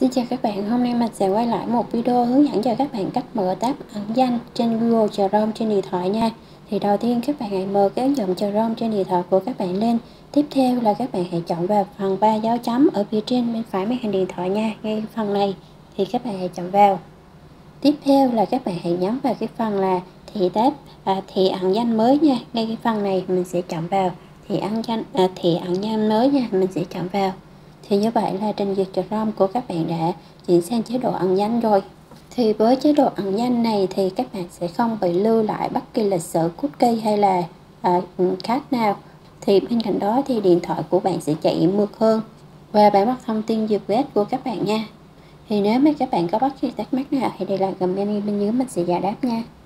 Xin chào các bạn, hôm nay mình sẽ quay lại một video hướng dẫn cho các bạn cách mở tab ẩn danh trên Google Chrome trên điện thoại nha. Thì đầu tiên các bạn hãy mở cái ứng dụng Chrome trên điện thoại của các bạn lên. Tiếp theo là các bạn hãy chọn vào phần 3 dấu chấm ở phía trên bên phải màn hình điện thoại nha. Ngay phần này thì các bạn hãy chọn vào. Tiếp theo là các bạn hãy nhấn vào cái phần là thị ẩn danh mới nha. Ngay cái phần này mình sẽ chọn vào thị ẩn danh mới nha, mình sẽ chọn vào. Thì như vậy là trình duyệt Chrome của các bạn đã chuyển sang chế độ ẩn danh rồi. Thì với chế độ ẩn danh này thì các bạn sẽ không bị lưu lại bất kỳ lịch sử cookie hay là khác nào. Thì bên cạnh đó thì điện thoại của bạn sẽ chạy mượt hơn và bảo mật thông tin duyệt web của các bạn nha. Thì nếu mà các bạn có bất kỳ thắc mắc nào thì để lại comment bên dưới mình sẽ giải đáp nha.